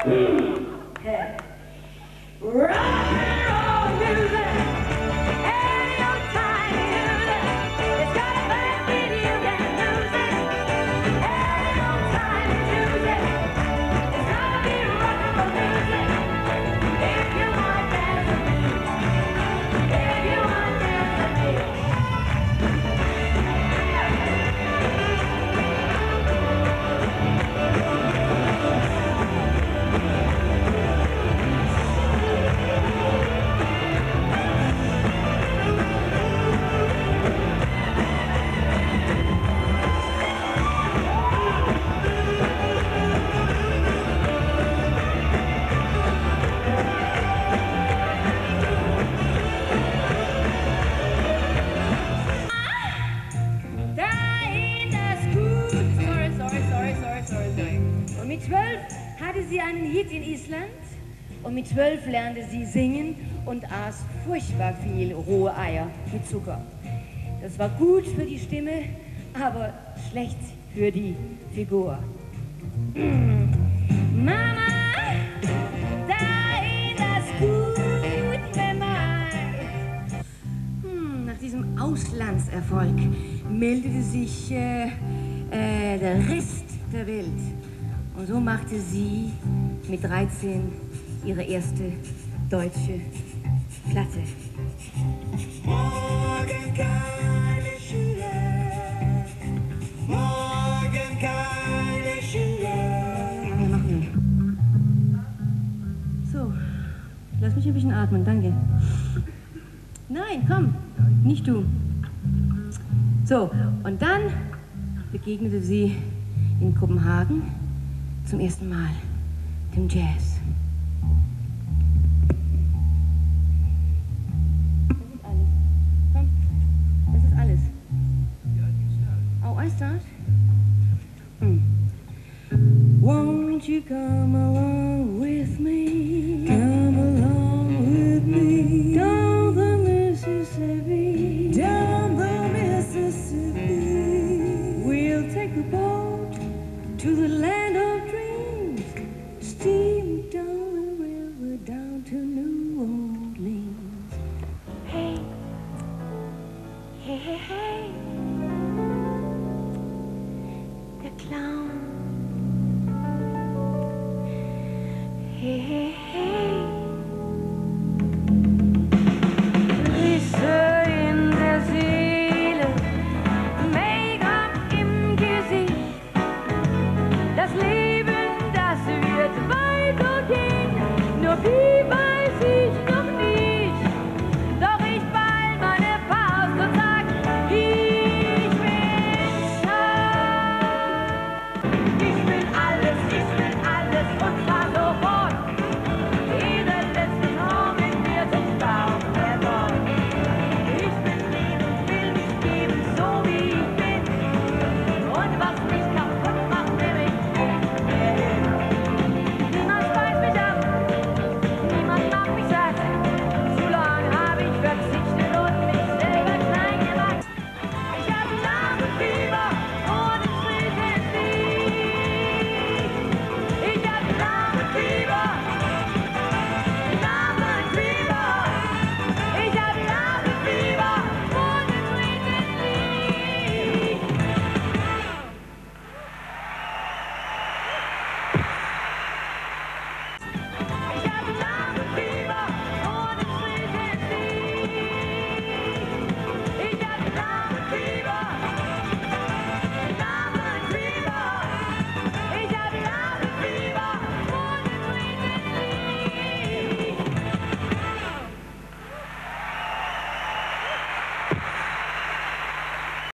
Hey. Rock and roll music. Ain't no time to lose it. It's got a bad beat, you can lose it. Ain't no time to lose it. It's gotta be rock and roll music. If you want dance with me. If you want dance with me. Und mit 12 hatte sie einen Hit in Island und mit 12 lernte sie singen und aß furchtbar viel rohe Eier mit Zucker. Das war gut für die Stimme, aber schlecht für die Figur. Mama, da ist das gut, wenn man... Nach diesem Auslandserfolg meldete sich der Rest der Welt. Und so machte sie mit 13 ihre erste deutsche Platte. Morgen keine Schule, morgen keine Schule. Ja, mach nur. So, lass mich ein bisschen atmen, danke. Nein, komm, nicht du. So, und dann begegnete sie in Kopenhagen zum ersten Mal dem Jazz. Das ist alles. Komm, das ist alles. Oh, I start? Won't you come along with me? Come along with me. Down the Mississippi. Down the Mississippi. We'll take the boat to the land of dreams. Steam down the river down to New Orleans. Hey, hey, hey, hey. The clown. Hey, hey, hey.